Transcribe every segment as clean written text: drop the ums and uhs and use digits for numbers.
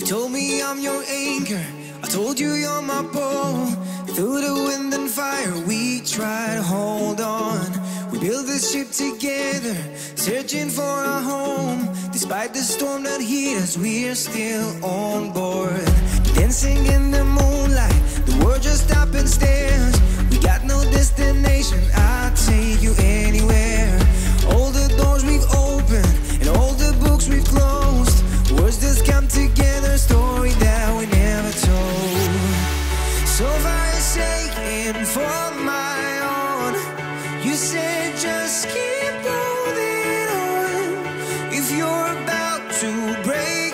told me I'm your anchor, I told you you're my pole. Through the wind and fire we try to hold on. We built this ship together, searching for a home. Despite the storm that hit us, we're still on board. Dancing in the moonlight, the world just stopped and stares. We got no destination, I'll take you anywhere. All the doors we've opened and all the books we've closed, words just come together, story that we never told. So far forsaken for my own, you said just keep holding on. If you're about to break,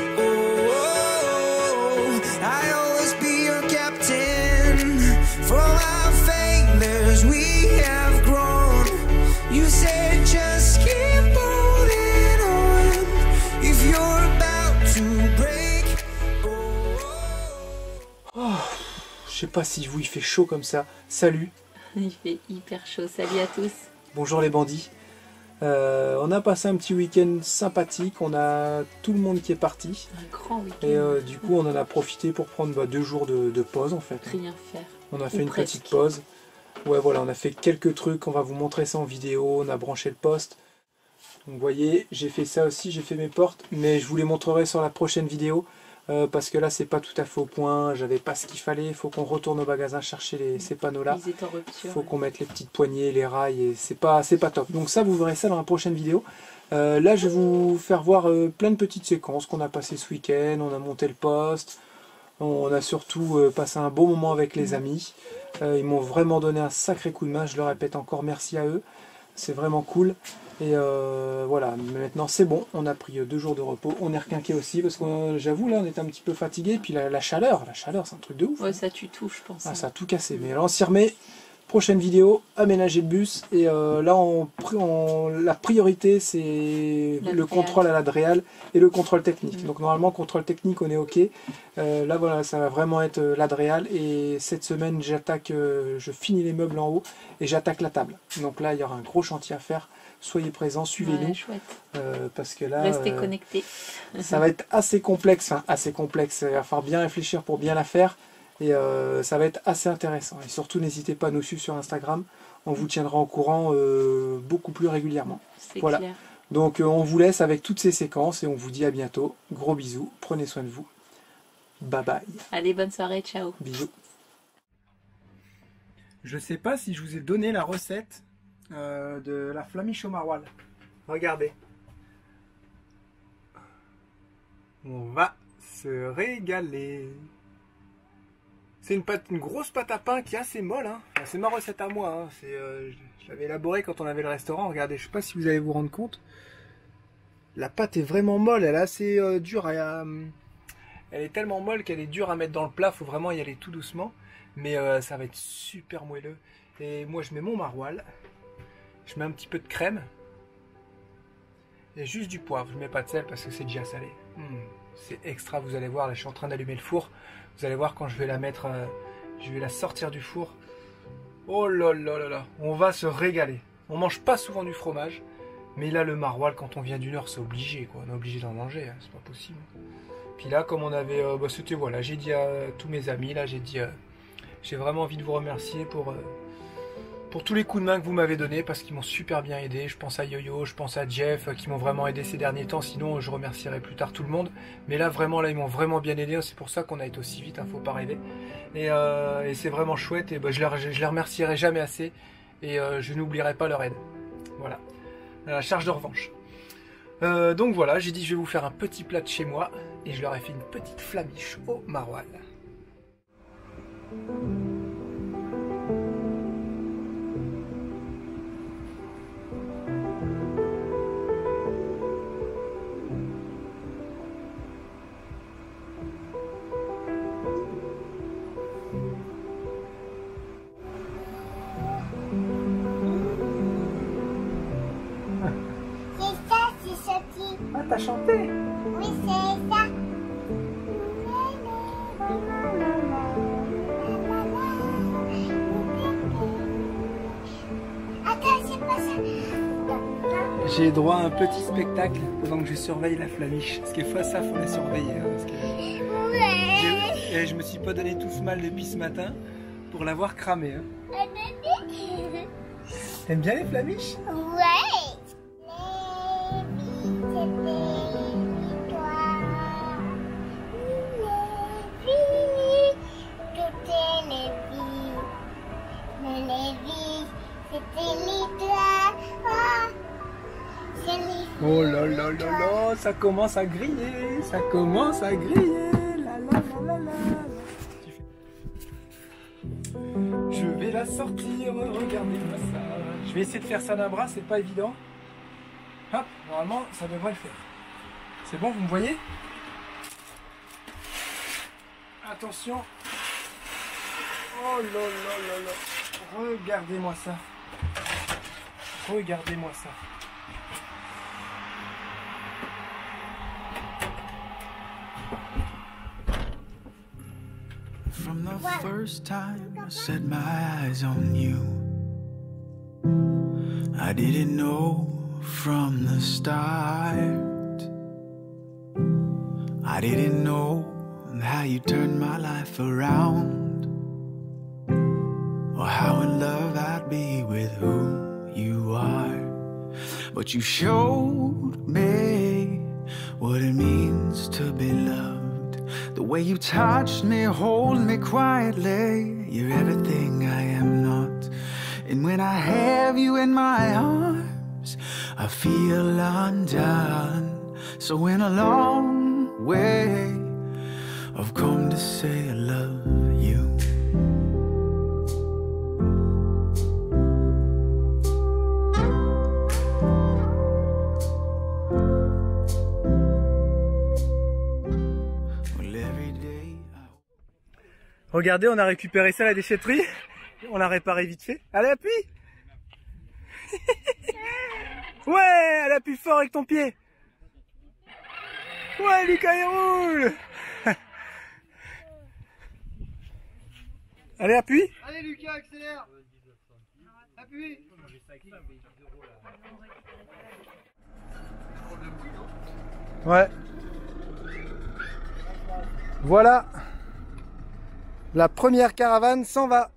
oh, I'll always be your captain. From our failures we have grown. You said just keep holding on. If you're about to break, oh. Je sais pas si vous il fait chaud comme ça. Salut. Il fait hyper chaud. Salut à tous. Bonjour les bandits. On a passé un petit week-end sympathique. On a tout le monde qui est parti. Un grand week-end. Et du coup on en a profité pour prendre 2 jours de pause en fait. Rien faire. On a fait une presque. petite pause. Ouais voilà, on a fait quelques trucs. On va vous montrer ça en vidéo. On a branché le poste. Donc vous voyez, j'ai fait ça aussi. J'ai fait mes portes. Mais je vous les montrerai sur la prochaine vidéo. Parce que là c'est pas tout à fait au point, j'avais pas ce qu'il fallait, il faut qu'on retourne au magasin chercher ces panneaux là, il faut qu'on mette les petites poignées, les rails, et c'est pas top. Donc ça vous verrez ça dans la prochaine vidéo. Là je vais vous faire voir plein de petites séquences qu'on a passées ce week-end, on a monté le poste, on a surtout passé un bon moment avec les amis, ils m'ont vraiment donné un sacré coup de main, je le répète encore, merci à eux, c'est vraiment cool. Et voilà, maintenant c'est bon, on a pris 2 jours de repos, on est requinqué aussi parce que j'avoue là on était un petit peu fatigué, puis la chaleur c'est un truc de ouf. Ouais, ça tue tout je pense. Ah, ça a tout cassé, mais là on s'y remet, prochaine vidéo, aménager le bus, et là la priorité c'est le contrôle à l'adréal et le contrôle technique. Donc normalement contrôle technique on est ok, là voilà ça va vraiment être l'adréal, et cette semaine j'attaque, je finis les meubles en haut et j'attaque la table. Donc là il y aura un gros chantier à faire. Soyez présents, suivez-nous, parce que là, restez connectés. Ça va être assez complexe, il va falloir bien réfléchir pour bien la faire, et ça va être assez intéressant. Et surtout, n'hésitez pas à nous suivre sur Instagram, on vous tiendra au courant beaucoup plus régulièrement. Voilà. Clair. Donc on vous laisse avec toutes ces séquences, et on vous dit à bientôt. Gros bisous, prenez soin de vous. Bye bye. Allez, bonne soirée, ciao. Bisous. Je sais pas si je vous ai donné la recette de la flamiche au maroilles. Regardez. On va se régaler. C'est une grosse pâte à pain qui est assez molle. Hein. Enfin, c'est ma recette à moi. Hein. Je l'avais élaborée quand on avait le restaurant. Regardez, je sais pas si vous allez vous rendre compte. La pâte est vraiment molle. Elle est assez dure. Elle est tellement molle qu'elle est dure à mettre dans le plat. Il faut vraiment y aller tout doucement. Mais ça va être super moelleux. Et moi, je mets mon maroilles. Je mets un petit peu de crème et juste du poivre. Je ne mets pas de sel parce que c'est déjà salé. C'est extra, vous allez voir. Là, je suis en train d'allumer le four. Vous allez voir quand je vais la mettre, je vais la sortir du four. Oh là là là là, on va se régaler. On mange pas souvent du fromage, mais là le maroilles quand on vient du Nord, c'est obligé quoi. On est obligé d'en manger, hein. C'est pas possible. Puis là, comme on avait, c'était voilà, j'ai dit à tous mes amis là, j'ai vraiment envie de vous remercier pour tous les coups de main que vous m'avez donnés, parce qu'ils m'ont super bien aidé. Je pense à Yo-Yo, je pense à Jeff, qui m'ont vraiment aidé ces derniers temps. Sinon, je remercierai plus tard tout le monde. Mais là, vraiment, là, ils m'ont vraiment bien aidé. C'est pour ça qu'on a été aussi vite, hein, faut pas rêver. Et c'est vraiment chouette. Et je les remercierai jamais assez. Et je n'oublierai pas leur aide. Voilà. La charge de revanche. Donc voilà, j'ai dit je vais vous faire un petit plat de chez moi. Et je leur ai fait une petite flamiche au maroilles. Ah, t'as chanté? Oui, c'est ça. Attends, c'est pas ça. J'ai droit à un petit spectacle pendant que je surveille la flamiche. Parce que face à, faut la surveiller. Hein, parce que et je me suis pas donné tout ce mal depuis ce matin pour l'avoir cramé. Hein. T'aimes bien les flamiches? Ouais. Oh là là là là, ça commence à griller, ça commence à griller. La la la la la. Je vais la sortir, regardez-moi ça. Je vais essayer de faire ça d'un bras, c'est pas évident. Hop, normalement ça devrait le faire. C'est bon, vous me voyez? Attention. Oh là là là là. Regardez-moi ça. Regardez-moi ça. From the first time I set my eyes on you, I didn't know from the start. I didn't know how you turned my life around, or how in love I'd be with who you are. But you showed me what it means to be loved. The way you touched me, hold me quietly. You're everything I am not. And when I have you in my arms, I feel undone. So in a long way, I've come to say I love you. Regardez, on a récupéré ça à la déchetterie. On l'a réparé vite fait. Allez, appuie. Ouais, elle appuie fort avec ton pied. Ouais, Lucas, il roule. Allez, appuie. Allez Lucas, accélère. Appuie. Ouais. Voilà. La première caravane s'en va.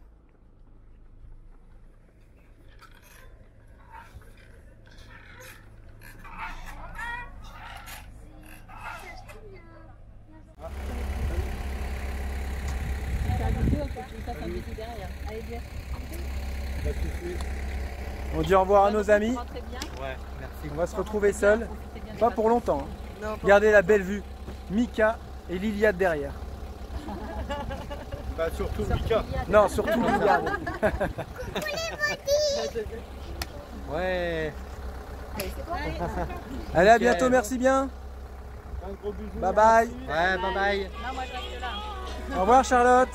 On dit au revoir à nos amis. Ouais, merci. On va se retrouver seuls. Pas pour longtemps. Hein. Regardez la belle vue. Mika et Liliade derrière. Bah surtout Mika. Non, surtout Liliade. Ouais. Allez, à bientôt, merci bien. Un gros bisou. Bye bye. Ouais, bye bye. Au revoir Charlotte.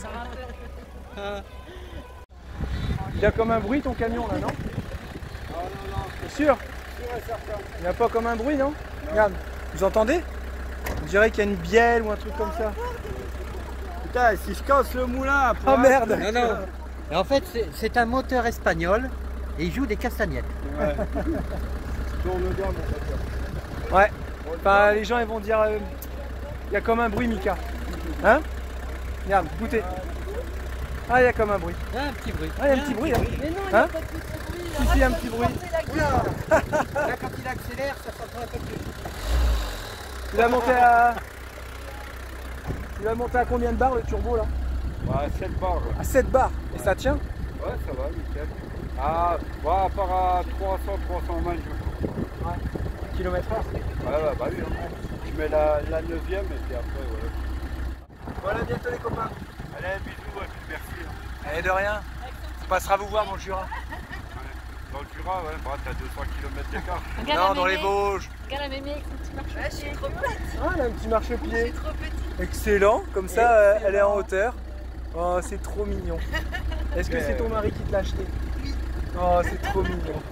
Il y a comme un bruit ton camion là, non? Non. C'est sûr? Il n'y a pas comme un bruit, non? Regarde, vous entendez? On dirait qu'il y a une bielle ou un truc comme ça. Putain, si je casse le moulin après. Oh merde! Non. Et en fait, c'est un moteur espagnol et il joue des castagnettes. Ouais. Tourne bien, mon pote. Ouais. Enfin, les gens ils vont dire il y a comme un bruit, Mika. Hein? Regarde, écoutez. Ah, il y a comme un bruit. Il y a un petit bruit. Ah, il y a un petit bruit là. Mais non, il n'y Hein? a pas de petit bruit. Si, il y a un petit bruit. Là, quand il accélère, ça s'entend un peu plus. Tu vas monter à. Tu vas monter à combien de bars le turbo là? Ouais, 7 barres. Ouais. À 7 bars. Et ça tient? Ouais, ça va, nickel. Ah, ouais, à part à 320 je crois. Ouais. Kilomètre heure. Ouais, bah oui. Hein. Je mets la 9e et puis après, ouais. Voilà, bientôt les copains. Allez, bisous et puis merci. Hein. Allez, de rien. On passera vous voir dans le Jura. Dans le Jura, ouais, bah, t'as 200 km d'écart. Non, dans les Vosges. Regarde la mémé avec son petit marche. Je suis trop petite. Ah, elle a un petit marchepied. Je suis trop petite. Excellent. Comme ça, elle est en hauteur. Oh, c'est trop mignon. Est-ce que c'est ton mari qui te l'a acheté? Oui. Oh, c'est trop mignon.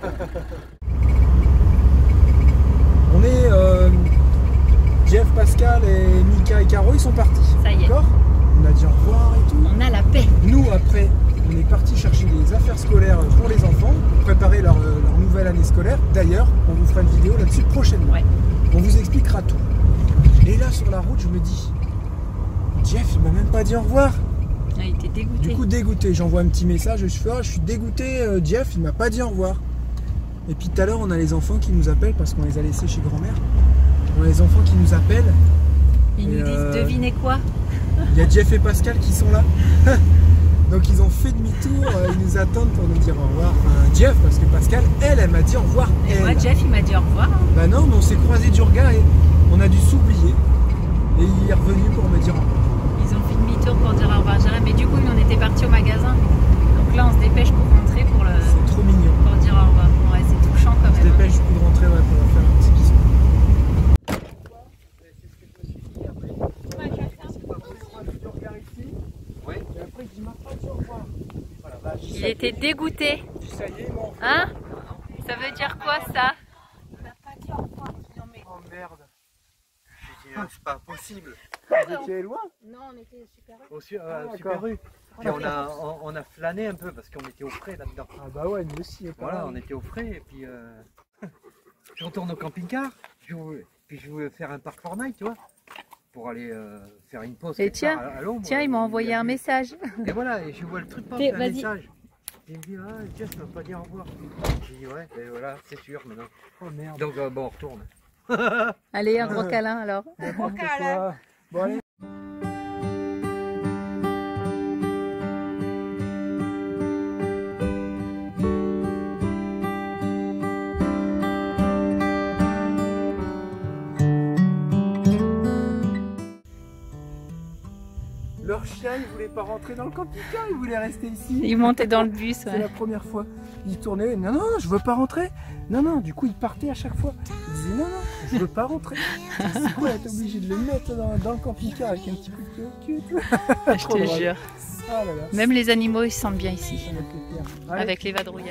On est Jeff, Pascal et Mika et Caro, ils sont partis. Ça y est. D'accord? On a dit au revoir et tout. On a la paix. Nous, après, on est parti chercher des affaires scolaires pour les enfants, pour préparer leur nouvelle nouvelle année scolaire. D'ailleurs, on vous fera une vidéo là-dessus prochainement. Ouais. On vous expliquera tout. Et là, sur la route, je me dis, Jeff, il m'a même pas dit au revoir. Ah, il était dégoûté. Du coup, dégoûté. J'envoie un petit message, je fais, je suis dégoûté, Jeff, il m'a pas dit au revoir. Et puis tout à l'heure, on a les enfants qui nous appellent parce qu'on les a laissés chez grand-mère. On a les enfants qui nous appellent. Ils nous disent, devinez quoi? Il y a Jeff et Pascal qui sont là. Donc ils ont fait demi-tour, ils nous attendent pour nous dire au revoir. Enfin, Jeff, parce que Pascal, elle m'a dit au revoir. Et moi, Jeff, il m'a dit au revoir. Bah non, mais on s'est croisés du regard et on a dû s'oublier. Et il est revenu pour me dire au revoir. Ils ont fait demi-tour pour dire au revoir, Jérémy. Mais du coup, nous, on était partis au magasin. Donc là, on se dépêche pour rentrer pour C'est trop mignon. dire au revoir. Ouais, c'est touchant quand On se même. dépêche du coup de rentrer, ouais, pour faire un petit bisou. Il était dégoûté. Ça y est, mon Hein? Ça veut dire quoi ça? Oh merde. J'ai dit, c'est pas possible. Vous étiez loin? Non, on était super. Super rue. Puis on a flâné un peu parce qu'on était au frais là-dedans. Ah bah ouais, nous aussi. Voilà, on était au frais et puis je retourne au camping-car. Puis je voulais faire un parc Fortnite, tu vois, pour aller faire une pause. Et quelque part à l'ombre. Tiens, il m'a envoyé un message. Et voilà, et je vois le truc passer, un message. Il me dit, ah, Jeff m'a pas dit au revoir. J'ai dit, ouais, et voilà, c'est sûr maintenant. Oh merde. Donc, bon, on retourne. Allez, un gros câlin alors. Bon, bon allez. Leur chien, il voulait pas rentrer dans le camping-car, il voulait rester ici. Il montait dans le bus. C'est la première fois. Il tournait, non, non, je veux pas rentrer. Non, non, du coup, il partait à chaque fois. Il disait, non, non, je veux pas rentrer. C'est quoi, être obligé de le mettre dans le camping-car avec un petit coup de cul et tout. Je te jure. Ah là là. Même les animaux, ils se sentent bien ici. Ça m'a fait peur. Allez. Avec les vadrouillards.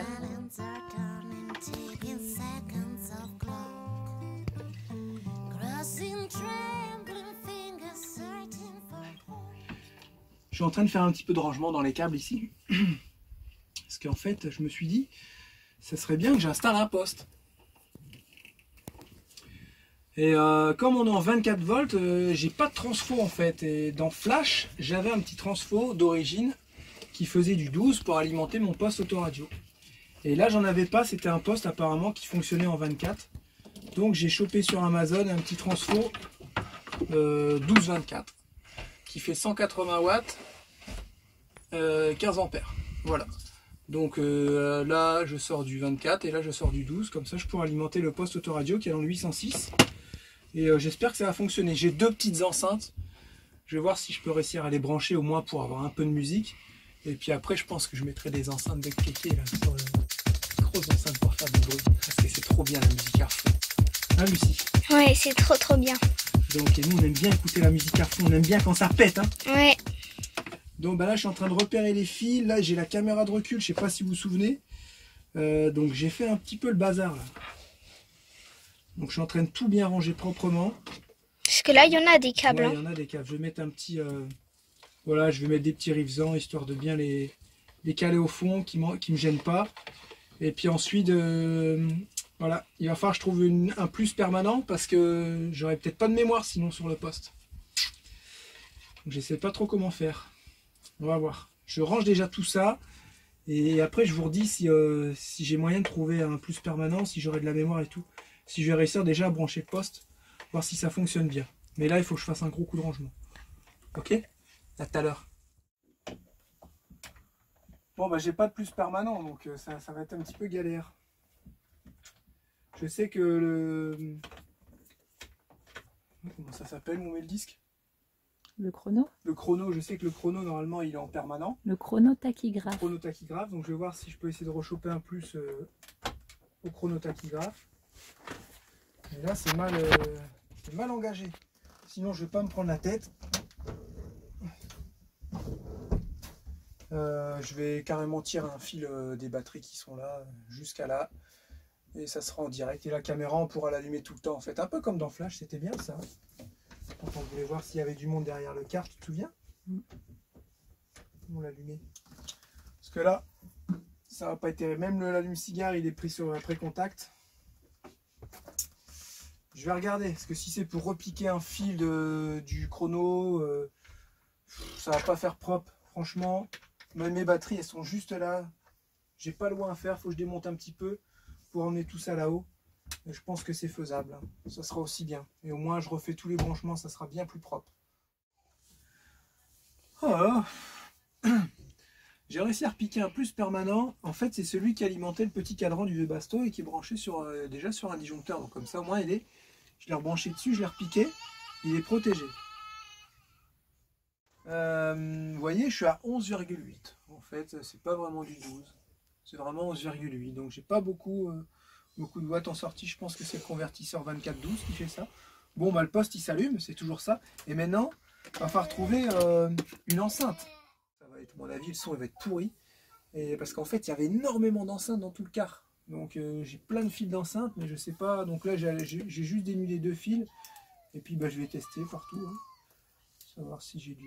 Je suis en train de faire un petit peu de rangement dans les câbles ici. Parce qu'en fait, je me suis dit, ça serait bien que j'installe un poste. Et comme on est en 24 volts, j'ai pas de transfo en fait. Et dans Flash, j'avais un petit transfo d'origine qui faisait du 12 pour alimenter mon poste autoradio. Et là, j'en avais pas, c'était un poste apparemment qui fonctionnait en 24. Donc j'ai chopé sur Amazon un petit transfo 12-24 qui fait 180 watts, 15 ampères. Voilà. Donc là, je sors du 24 et là, je sors du 12. Comme ça, je pourrai alimenter le poste autoradio qui est dans le 806. Et j'espère que ça va fonctionner. J'ai deux petites enceintes. Je vais voir si je peux réussir à les brancher au moins pour avoir un peu de musique. Et puis après, je pense que je mettrai des enceintes de kéké là, sur grosses enceintes pour faire du bruit. Parce que c'est trop bien la musique à fond. Hein, Lucie? Ouais, c'est trop bien. Donc, et nous, on aime bien écouter la musique à fond. On aime bien quand ça pète. Hein. Ouais. Donc bah là, je suis en train de repérer les fils. Là, j'ai la caméra de recul. Je sais pas si vous vous souvenez. Donc, j'ai fait un petit peu le bazar là. Donc, je suis en train de tout bien ranger proprement. Parce que là, il y en a des câbles. Ouais, il y en a des câbles. Je vais mettre un petit... voilà, je vais mettre des petits rivesans, histoire de bien les caler au fond, qui me gênent pas. Et puis ensuite, voilà, il va falloir que je trouve un plus permanent, parce que j'aurai peut-être pas de mémoire sinon sur le poste. Donc je sais pas trop comment faire. On va voir. Je range déjà tout ça. Et après, je vous redis si j'ai moyen de trouver un plus permanent, si j'aurai de la mémoire et tout. Si je vais réussir déjà à brancher le poste, voir si ça fonctionne bien. Mais là, il faut que je fasse un gros coup de rangement. Ok ? À tout à l'heure. Bon, bah j'ai pas de plus permanent, donc ça va être un petit peu galère. Je sais que le... Comment ça s'appelle, où on met le disque? Le chrono? Le chrono, je sais que le chrono, normalement, il est en permanent. Le chronotachygraphe. Chronotachygraphe, donc je vais voir si je peux essayer de rechoper un plus au chronotachygraphe. Et là, c'est mal engagé. Sinon, je vais pas me prendre la tête. Je vais carrément tirer un fil des batteries qui sont là jusqu'à là, et ça sera en direct. Et la caméra, on pourra l'allumer tout le temps en fait, un peu comme dans Flash, c'était bien ça. Quand on voulait voir s'il y avait du monde derrière le car, tu te souviens? On l'allumait. Parce que là, Ça va pas être terrible. Même l'allume-cigare, il est pris sur un pré-contact. Je vais regarder, parce que si c'est pour repiquer un fil du chrono, ça va pas faire propre. Franchement, mes batteries, elles sont juste là. J'ai pas loin à faire, faut que je démonte un petit peu pour emmener tout ça là-haut. Je pense que c'est faisable. Ça sera aussi bien. Et au moins, je refais tous les branchements, ça sera bien plus propre. Oh. J'ai réussi à repiquer un plus permanent. En fait, c'est celui qui alimentait le petit cadran du Webasto et qui est branché déjà sur un disjoncteur. Donc comme ça, au moins, je l'ai rebranché dessus, je l'ai repiqué. Il est protégé. Vous voyez, je suis à 11,8. En fait, c'est pas vraiment du 12. C'est vraiment 11,8. Donc j'ai pas beaucoup de watts en sortie. Je pense que c'est le convertisseur 24-12 qui fait ça. Bon, bah le poste il s'allume, c'est toujours ça. Et maintenant, il va falloir trouver une enceinte. Ça va être, à mon avis, le son il va être pourri. Et parce qu'en fait, il y avait énormément d'enceintes dans tout le car. Donc j'ai plein de fils d'enceinte, mais je sais pas. Donc là, j'ai juste dénudé 2 fils. Et puis bah, je vais tester partout. Hein. Savoir si j'ai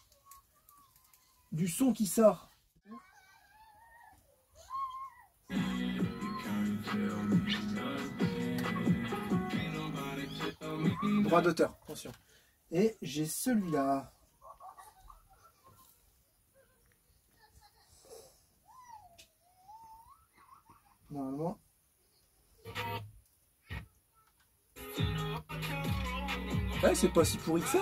du son qui sort. Droit d'auteur, attention. Et j'ai celui-là. Normalement. Ouais, c'est pas si pourri que ça.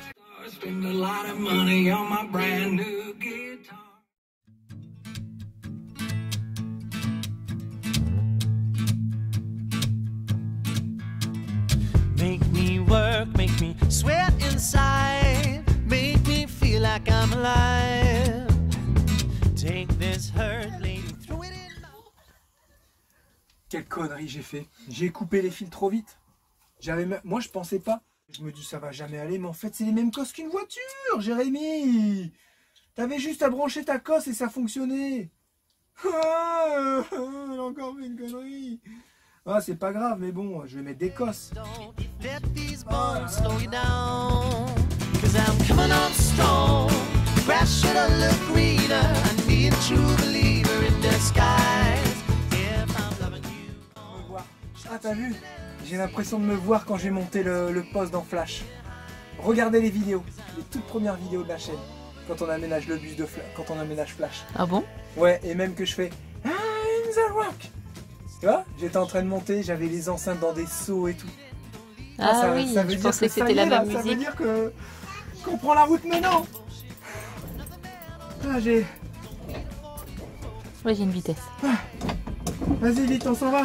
Make me work, make me sweat inside, make me feel like I'm alive. Take this hurt, lady, throw it in. Quelle connerie j'ai fait. J'ai coupé les fils trop vite. Moi je pensais pas. Je me dis ça va jamais aller, mais en fait c'est les mêmes cosses qu'une voiture, Jérémy. T'avais juste à brancher ta cosse et ça fonctionnait. Ah, elle a encore fait une connerie. Ah, c'est pas grave, mais bon, je vais mettre des cosses. Let these bones slow you down, 'cause I'm coming on strong. Grass should have looked greener. I need a true believer in disguise. If I'm loving you. Ah, t'as vu? J'ai l'impression de me voir quand j'ai monté le poste dans Flash. Regardez les vidéos, les toutes premières vidéos de la chaîne, quand on aménage le bus de Flash, quand on aménage Flash. Ah bon? Ouais, et même que je fais I'm the rock. Tu vois, j'étais en train de monter, j'avais les enceintes dans des seaux et tout. Ah ça, oui, ça veut je dire pensais que ça c'était y la est, là, même ça veut musique. dire qu'on prend la route maintenant. Ah, j'ai... Ouais, j'ai une vitesse. Vas-y, vite, on s'en va.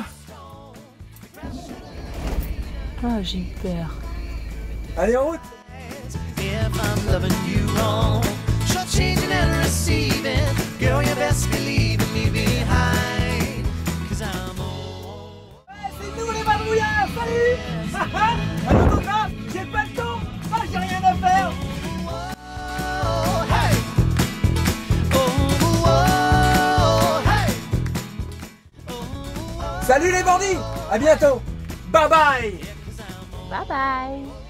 Ah, j'ai eu peur. Allez, en route. If I'm loving you wrong, short changing and receiving, girl, you best believe in me behind, 'cause I'm old. C'est nous les vadrouillards, salut. Un autographe, j'ai pas le temps. Ah, j'ai rien à faire. Oh, hey. Oh, oh, hey. Oh, Salut les bandits, à bientôt. Bye bye. Bye bye!